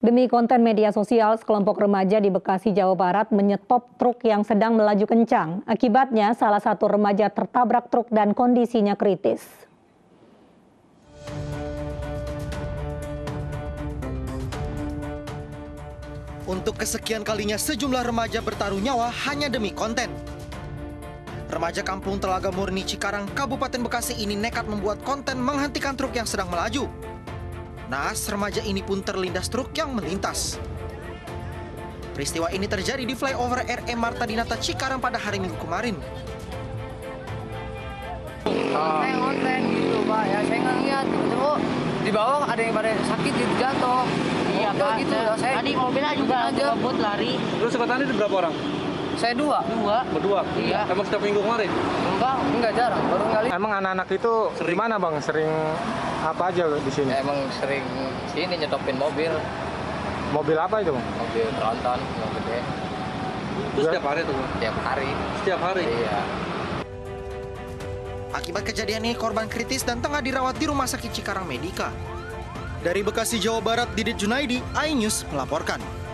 Demi konten media sosial, sekelompok remaja di Bekasi, Jawa Barat menyetop truk yang sedang melaju kencang. Akibatnya, salah satu remaja tertabrak truk dan kondisinya kritis. Untuk kesekian kalinya sejumlah remaja bertaruh nyawa hanya demi konten. Remaja kampung Telaga Murni, Cikarang, Kabupaten Bekasi ini nekat membuat konten menghentikan truk yang sedang melaju. Naas, remaja ini pun terlindas truk yang melintas. Peristiwa ini terjadi di flyover RE Marta Dinata Cikarang pada hari Minggu kemarin. Saya konten gitu Pak, ya saya nggak lihat tiba-tiba di bawah ada yang pada sakit gitu jatuh. Iya Pak, gitu ya, saya tadi mobilnya juga ngebut lari. Terus sekitar ini berapa orang? Saya dua. Berdua? Iya. Emang setiap minggu kemarin? Enggak jarang, baru kali. Emang anak-anak itu gimana Bang? Sering apa aja di sini? Emang sering sini nyetopin mobil, Mobil apa itu Bang? mobil tronton, mobil gede, Itu setiap hari tuh? tiap hari. Setiap hari? Iya. Akibat kejadian ini korban kritis dan tengah dirawat di Rumah Sakit Cikarang Medika. Dari Bekasi, Jawa Barat, Didit Junaidi, iNews melaporkan.